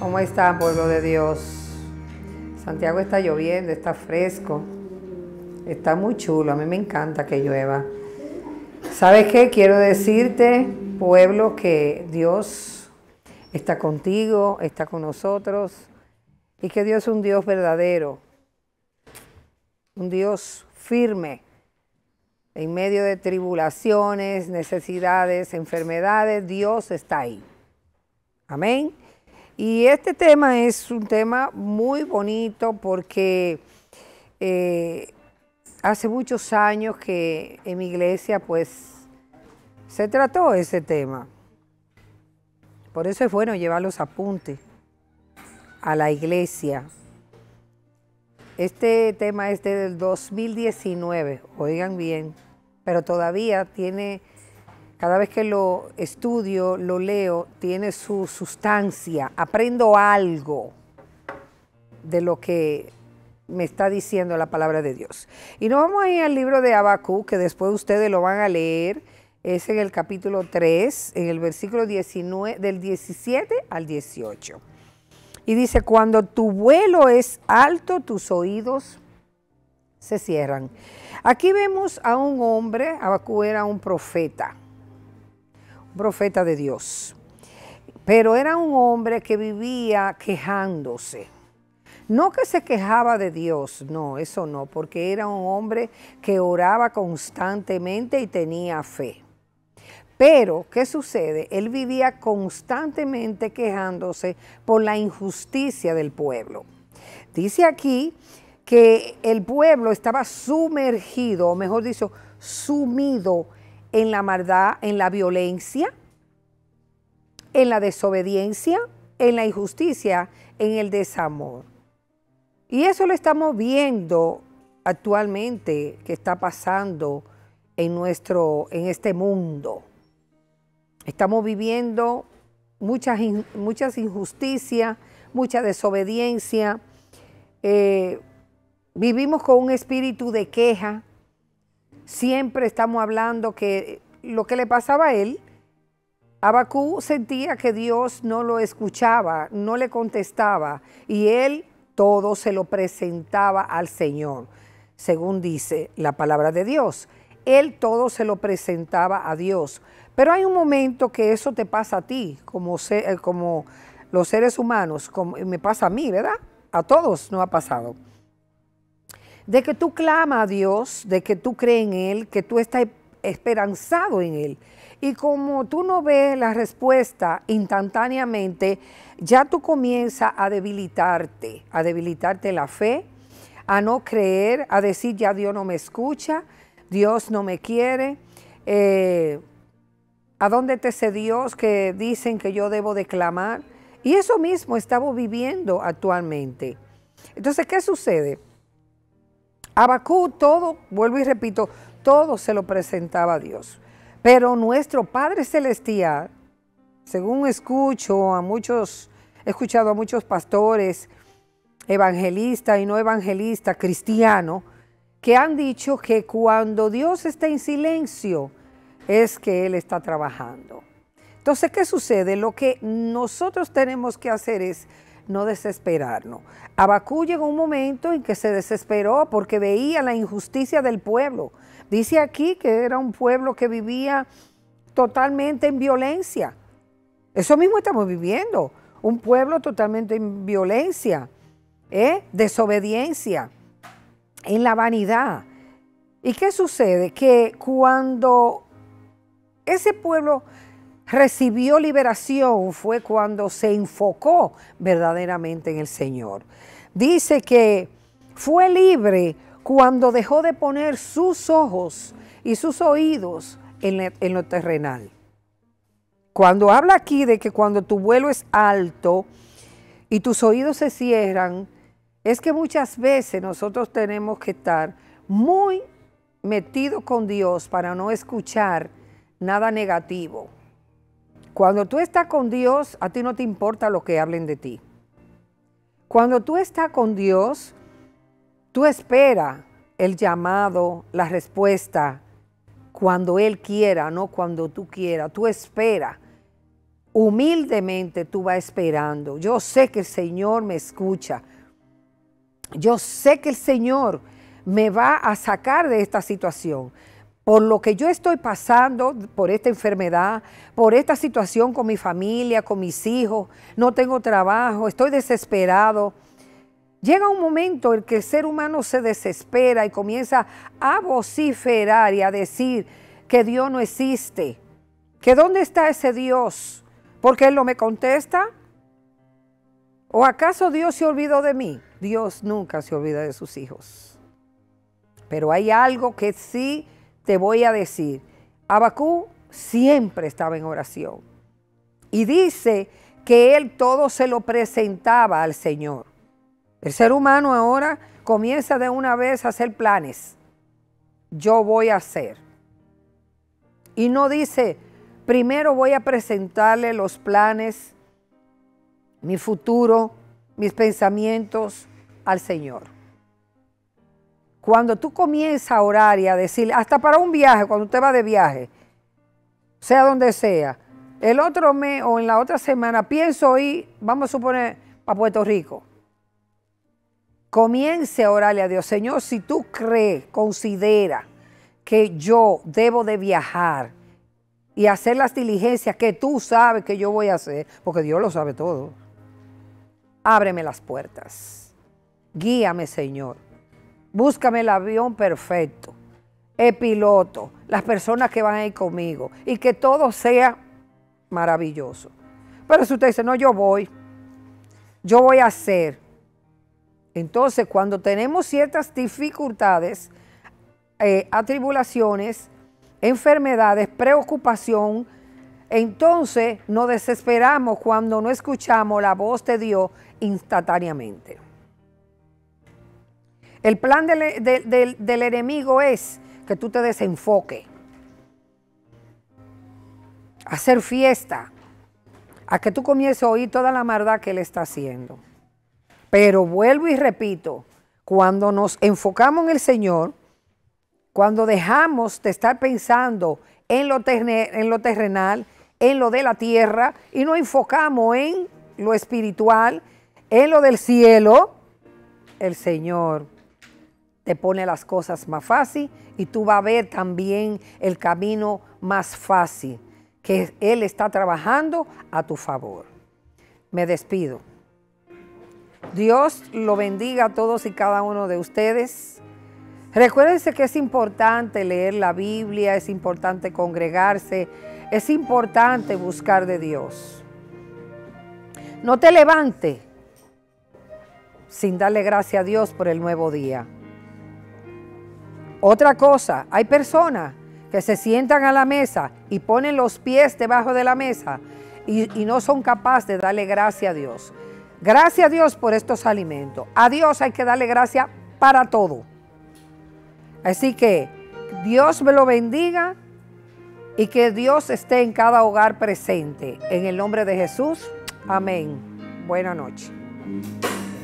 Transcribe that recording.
¿Cómo está, pueblo de Dios? Santiago está lloviendo, está fresco, está muy chulo, a mí me encanta que llueva. ¿Sabes qué? Quiero decirte, pueblo, que Dios está contigo, está con nosotros, y que Dios es un Dios verdadero, un Dios firme, en medio de tribulaciones, necesidades, enfermedades, Dios está ahí. Amén. Y este tema es un tema muy bonito porque hace muchos años que en mi iglesia pues se trató ese tema. Por eso es bueno llevar los apuntes a la iglesia. Este tema es desde el 2019, oigan bien, pero todavía tiene, cada vez que lo estudio, lo leo, tiene su sustancia, aprendo algo de lo que me está diciendo la palabra de Dios. Y nos vamos a ir al libro de Habacuc, que después ustedes lo van a leer, es en el capítulo 3, en el versículo 19, del 17 al 18. Y dice, cuando tu vuelo es alto, tus oídos se cierran. Aquí vemos a un hombre, Habacuc era un profeta de Dios, pero era un hombre que vivía quejándose. No que se quejaba de Dios, no, eso no, porque era un hombre que oraba constantemente y tenía fe. Pero, ¿qué sucede? Él vivía constantemente quejándose por la injusticia del pueblo. Dice aquí que el pueblo estaba sumergido, o mejor dicho, sumido en la maldad, en la violencia, en la desobediencia, en la injusticia, en el desamor. Y eso lo estamos viendo actualmente que está pasando en este mundo. Estamos viviendo muchas injusticias, mucha desobediencia. Vivimos con un espíritu de queja. Siempre estamos hablando que lo que le pasaba a él, Habacuc sentía que Dios no lo escuchaba, no le contestaba, y él todo se lo presentaba al Señor, según dice la palabra de Dios. Él todo se lo presentaba a Dios. Pero hay un momento que eso te pasa a ti, como los seres humanos, como me pasa a mí, ¿verdad? A todos nos ha pasado. De que tú clamas a Dios, de que tú crees en Él, que tú estás esperanzado en Él. Y como tú no ves la respuesta instantáneamente, ya tú comienzas a debilitarte la fe, a no creer, a decir ya Dios no me escucha, Dios no me quiere. ¿A dónde está ese Dios que dicen que yo debo de clamar? Y eso mismo estamos viviendo actualmente. Entonces, ¿qué sucede? Habacuc todo, vuelvo y repito, todo se lo presentaba a Dios. Pero nuestro Padre Celestial, según he escuchado a muchos pastores, evangelistas y no evangelistas, cristianos, que han dicho que cuando Dios está en silencio, es que Él está trabajando. Entonces, ¿qué sucede? Lo que nosotros tenemos que hacer es no desesperarnos. Habacuc llegó un momento en que se desesperó porque veía la injusticia del pueblo. Dice aquí que era un pueblo que vivía totalmente en violencia. Eso mismo estamos viviendo, un pueblo totalmente en violencia, desobediencia, en la vanidad. ¿Y qué sucede? Que cuando ese pueblo recibió liberación fue cuando se enfocó verdaderamente en el Señor. Dice que fue libre cuando dejó de poner sus ojos y sus oídos en lo terrenal. Cuando habla aquí de que cuando tu vuelo es alto y tus oídos se cierran, es que muchas veces nosotros tenemos que estar muy metidos con Dios para no escuchar nada negativo. Cuando tú estás con Dios, a ti no te importa lo que hablen de ti. Cuando tú estás con Dios, tú esperas el llamado, la respuesta, cuando Él quiera, no cuando tú quieras. Tú esperas. humildemente tú vas esperando. Yo sé que el Señor me escucha. Yo sé que el Señor me va a sacar de esta situación. Por lo que yo estoy pasando, por esta enfermedad, por esta situación con mi familia, con mis hijos, no tengo trabajo, estoy desesperado. Llega un momento en que el ser humano se desespera y comienza a vociferar y a decir que Dios no existe, que ¿dónde está ese Dios? ¿Porque Él no me contesta? ¿O acaso Dios se olvidó de mí? Dios nunca se olvida de sus hijos. Pero hay algo que sí te voy a decir. Habacuc siempre estaba en oración. Y dice que él todo se lo presentaba al Señor. El ser humano ahora comienza de una vez a hacer planes. Yo voy a hacer. Y no dice, primero voy a presentarle los planes, mi futuro, mis pensamientos al Señor. Cuando tú comienzas a orar y a decir, hasta para un viaje, cuando usted va de viaje, sea donde sea, el otro mes o en la otra semana pienso ir, vamos a suponer, a Puerto Rico. Comience a orarle a Dios. Señor, si tú crees, considera que yo debo de viajar y hacer las diligencias que tú sabes que yo voy a hacer, porque Dios lo sabe todo. Ábreme las puertas. Guíame, Señor. Búscame el avión perfecto, el piloto, las personas que van a ir conmigo y que todo sea maravilloso. Pero si usted dice, no, yo voy a hacer. Entonces, cuando tenemos ciertas dificultades, atribulaciones, enfermedades, preocupación, entonces nos desesperamos cuando no escuchamos la voz de Dios instantáneamente. El plan del enemigo es que tú te desenfoques, a hacer fiesta, a que tú comiences a oír toda la maldad que él está haciendo. Pero vuelvo y repito, cuando nos enfocamos en el Señor, cuando dejamos de estar pensando en lo terrenal, en lo de la tierra, y nos enfocamos en lo espiritual, en lo del cielo, el Señor te pone las cosas más fácil y tú vas a ver también el camino más fácil, que Él está trabajando a tu favor. Me despido. Dios lo bendiga a todos y cada uno de ustedes. Recuérdense que es importante leer la Biblia, es importante congregarse, es importante buscar de Dios. No te levantes sin darle gracias a Dios por el nuevo día. Otra cosa, hay personas que se sientan a la mesa y ponen los pies debajo de la mesa y no son capaces de darle gracias a Dios. Gracias a Dios por estos alimentos. A Dios hay que darle gracias para todo. Así que Dios me lo bendiga y que Dios esté en cada hogar presente. En el nombre de Jesús, amén. Buenas noches.